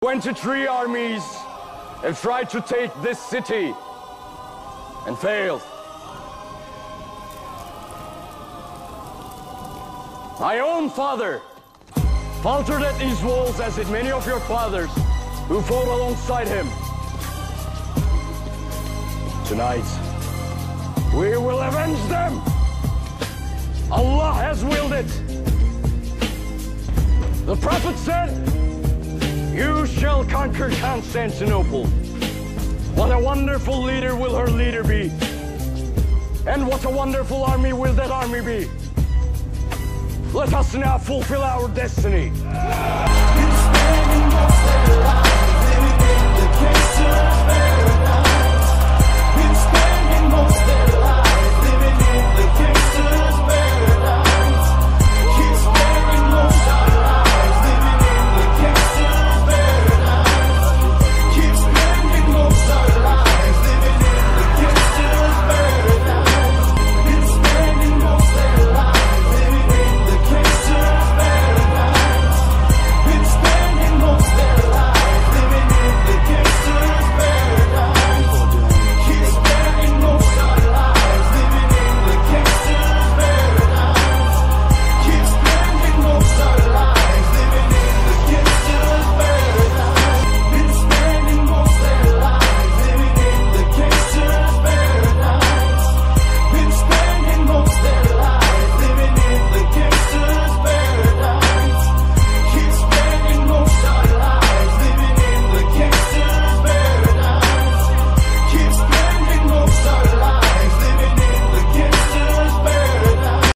23 armies have tried to take this city and failed. My own father faltered at these walls, as did many of your fathers who fought alongside him. Tonight, we will avenge them. Allah has willed it. The Prophet said, "You shall conquer Constantinople." What a wonderful leader will her leader be. And what a wonderful army will that army be. Let us now fulfill our destiny.